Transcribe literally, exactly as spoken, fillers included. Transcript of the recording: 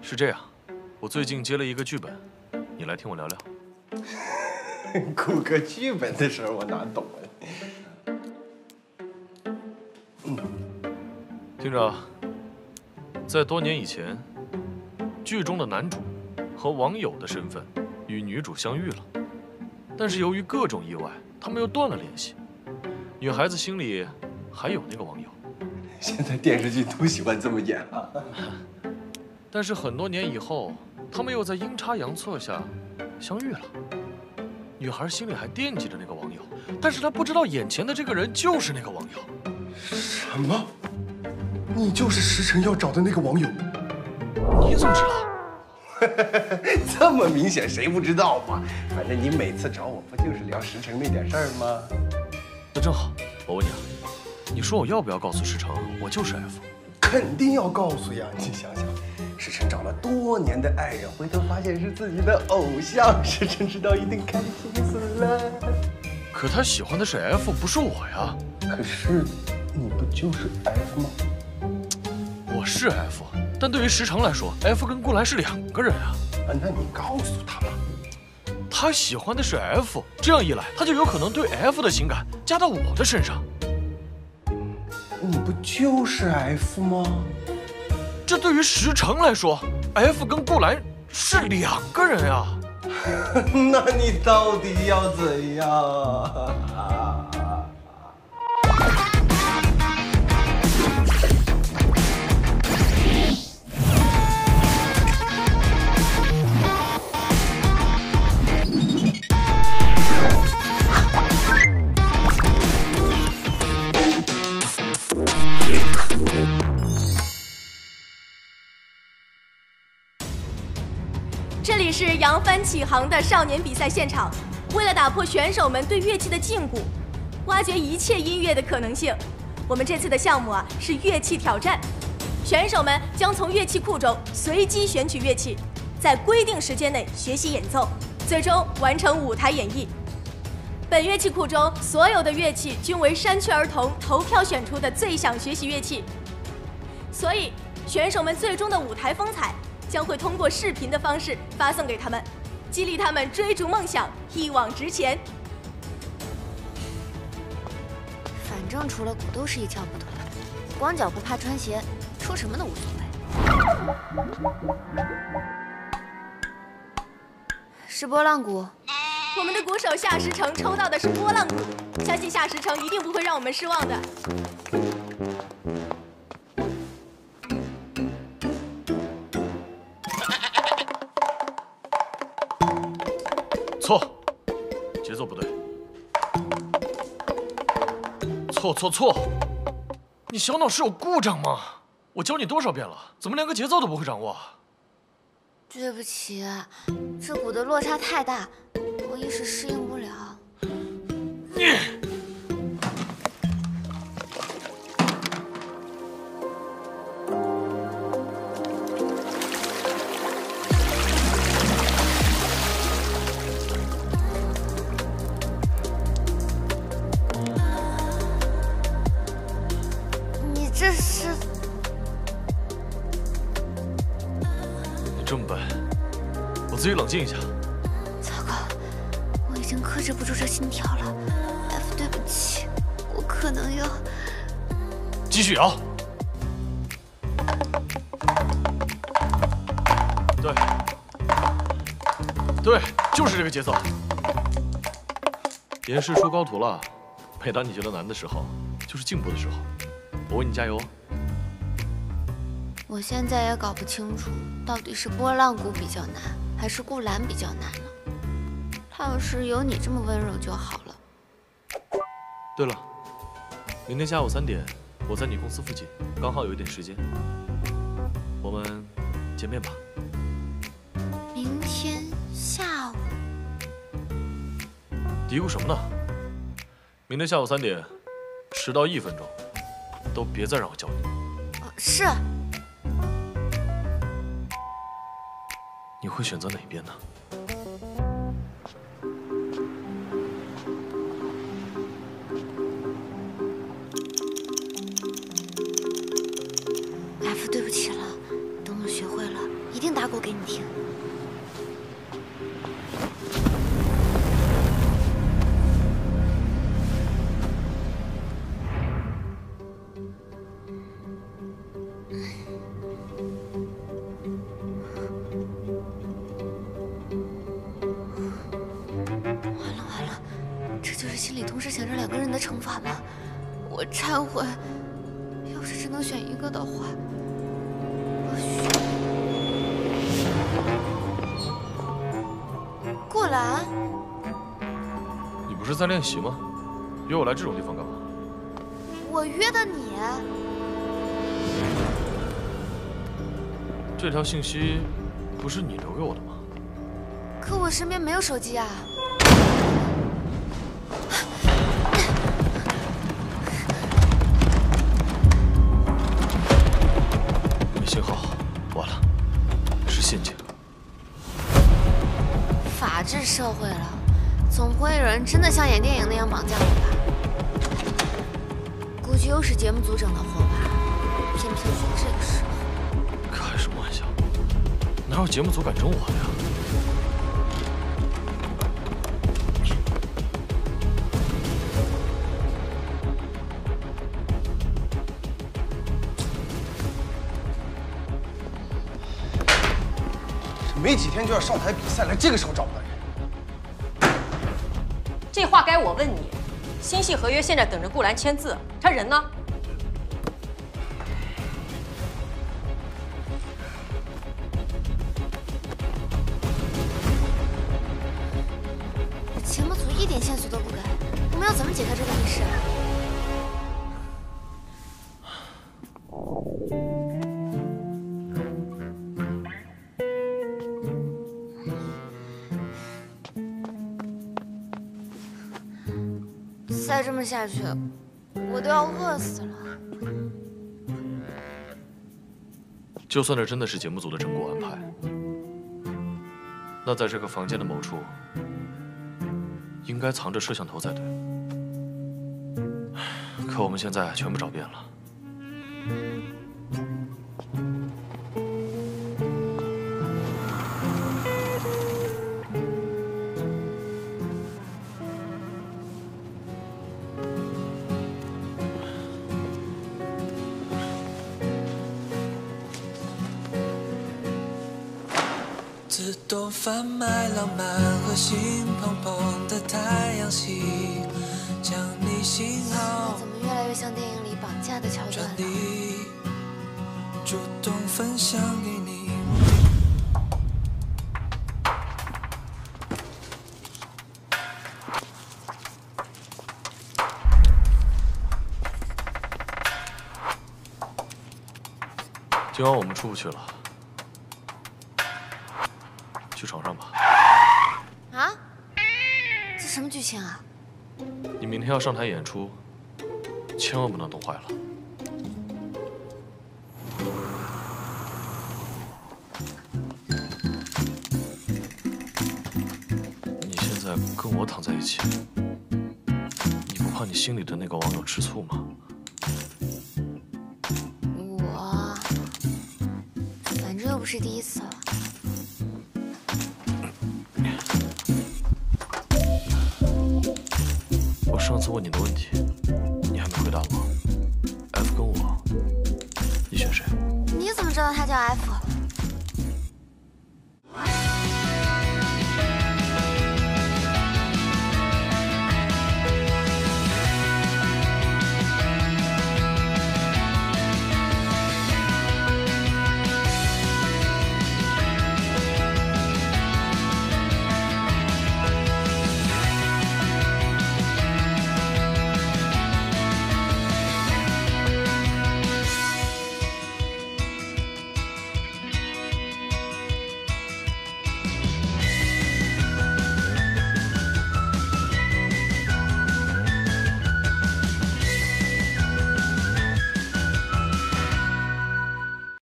是这样，我最近接了一个剧本，你来听我聊聊。 顾哥剧本的事儿我哪懂啊？ 嗯，听着，在多年以前，剧中的男主和网友的身份与女主相遇了，但是由于各种意外，他们又断了联系。女孩子心里还有那个网友。 现在电视剧都喜欢这么演啊。 但是很多年以后，他们又在阴差阳错下相遇了。女孩心里还惦记着那个网友，但是她不知道眼前的这个人就是那个网友。 什么？你就是石晨要找的那个网友？ 你怎么知道？ 这么明显，谁不知道嘛？反正你每次找我不就是聊石晨那点事儿吗？ 那正好，我问你啊，你说我要不要告诉石晨我就是 F？ 肯定要告诉呀！你想想，石晨找了多年的爱人，回头发现是自己的偶像，石晨知道一定开心死了。 可他喜欢的是 F， 不是我呀。 可是你不就是 F 吗？ 我是 F， 但对于石晨来说 ，F 跟顾兰是两个人啊。 啊，那你告诉他嘛。 他喜欢的是 F， 这样一来，他就有可能对 F 的情感加到我的身上。 你不就是 F 吗？ 这对于石晨来说 ，F 跟顾兰是两个人呀。 那你到底要怎样？ 这里是扬帆起航的少年比赛现场。为了打破选手们对乐器的禁锢，挖掘一切音乐的可能性，我们这次的项目啊是乐器挑战。选手们将从乐器库中随机选取乐器，在规定时间内学习演奏，最终完成舞台演绎。本乐器库中所有的乐器均为山区儿童投票选出的最想学习乐器，所以选手们最终的舞台风采将会通过视频的方式发送给他们，激励他们追逐梦想，一往直前。 反正除了鼓都是一窍不通，光脚不怕穿鞋，说什么都无所谓。是拨浪鼓。 我们的鼓手夏石成抽到的是拨浪鼓，相信夏石成一定不会让我们失望的。 错，节奏不对。错错错！你小脑是有故障吗？我教你多少遍了，怎么连个节奏都不会掌握？ 对不起，这鼓的落差太大，我一时适应不了。 你。 这是你这么笨，我自己冷静一下。 糟糕，我已经克制不住这心跳了。F， 对不起，我可能要继续摇。对，对，就是这个节奏。演示出高徒了。每当你觉得难的时候，就是进步的时候。我为你加油。 我现在也搞不清楚，到底是拨浪鼓比较难，还是顾兰比较难呢？他要是有你这么温柔就好了。 对了，明天下午三点，我在你公司附近，刚好有一点时间，我们见面吧。 明天下午？ 嘀咕什么呢？明天下午三点，迟到一分钟。都别再让我教你。 哦，是。 你会选择哪边呢 ？F， 对不起了，等我学会了，一定打想着两个人的惩罚吗？我忏悔。要是只能选一个的话，我选顾兰。 你不是在练习吗？约我来这种地方干嘛？ 我约的你。 这条信息不是你留给我的吗？ 可我身边没有手机啊。 信号完了，是陷阱。 法治社会了，总不会有人真的像演电影那样绑架我吧？估计又是节目组整的活吧？偏偏在这个时候。 开什么玩笑？哪有节目组敢整我的呀？ 没几天就要上台比赛了，这个时候找不到人， 这话该我问你。新戏合约现在等着顾兰签字，他人呢？ 节目组一点线索都不给，我们要怎么解开这个密室？ 再这么下去，我都要饿死了。 就算这真的是节目组的整蛊安排，那在这个房间的某处，应该藏着摄像头才对。可我们现在全部找遍了。 自动贩卖浪漫和心砰砰的太阳系，将你信号怎么越来越像电影里绑架的桥段了？ 主动分享给你。 今晚我们出不去了。 去床上吧。 啊？这什么剧情啊？ 你明天要上台演出，千万不能弄坏了。你现在跟我躺在一起，你不怕你心里的那个网友吃醋吗？ 我，反正又不是第一次了。 我上次问你的问题，你还没回答我。F 跟我，你选谁？ 你怎么知道他叫 F？